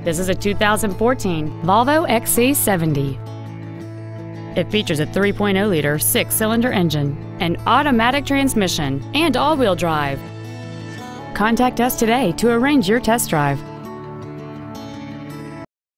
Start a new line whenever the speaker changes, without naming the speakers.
This is a 2014 Volvo XC70. It features a 3.0-liter six-cylinder engine, an automatic transmission, and all-wheel drive. Contact us today to arrange your test drive.